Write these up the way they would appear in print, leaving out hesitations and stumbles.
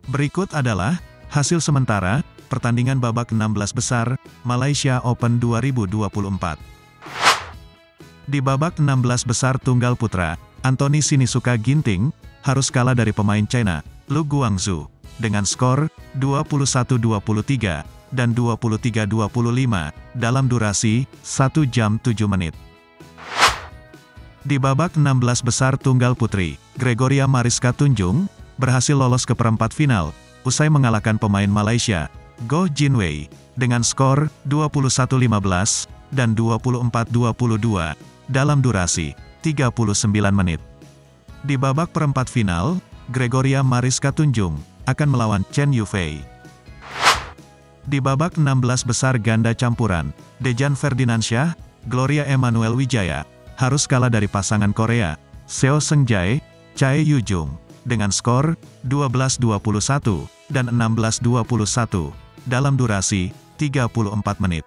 Berikut adalah hasil sementara pertandingan babak 16 besar Malaysia Open 2024. Di babak 16 besar tunggal putra, Anthony Sinisuka Ginting harus kalah dari pemain China, Lu Guangzhou, dengan skor 21-23 dan 23-25 dalam durasi 1 jam 7 menit. Di babak 16 besar tunggal putri, Gregoria Mariska Tunjung berhasil lolos ke perempat final usai mengalahkan pemain Malaysia, Goh Jin Wei, dengan skor 21-15 dan 24-22 dalam durasi 39 menit. Di babak perempat final, Gregoria Mariska Tunjung akan melawan Chen Yufei. Di babak 16 besar ganda campuran, Dejan Ferdinandsyah, Gloria Emmanuel Wijaya harus kalah dari pasangan Korea, Seo Seung-jae, Chae Yu-jung, dengan skor 12-21 dan 16-21 dalam durasi 34 menit.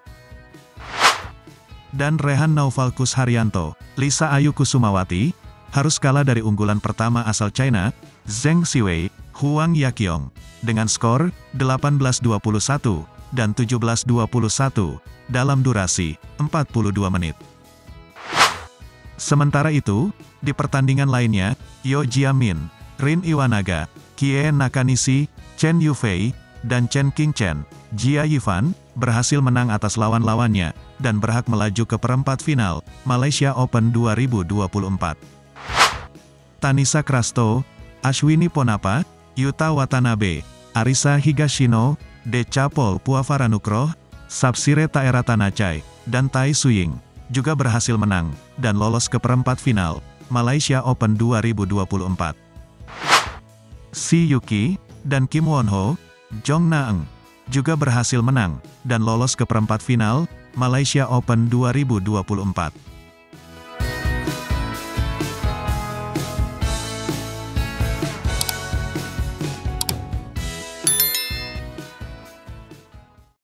Dan Rehan Naufalkus Haryanto, Lisa Ayu Kusumawati harus kalah dari unggulan pertama asal China, Zheng Siwei, Huang Yaqiong, dengan skor 18-21 dan 17-21 dalam durasi 42 menit. Sementara itu, di pertandingan lainnya, Yo Jiamin, Rin Iwanaga, Kie Nakanishi, Chen Yufei, dan Chen Qingchen, Jia Yifan, berhasil menang atas lawan-lawannya, dan berhak melaju ke perempat final, Malaysia Open 2024. Tanisha Krasto, Ashwini Ponapa, Yuta Watanabe, Arisa Higashino, Decapol Puavaranukroh, Sapsire Taeratanachai, dan Tai Suying, juga berhasil menang, dan lolos ke perempat final, Malaysia Open 2024. Si Yuki, dan Kim Won-ho, Jong Na-eung, juga berhasil menang, dan lolos ke perempat final, Malaysia Open 2024.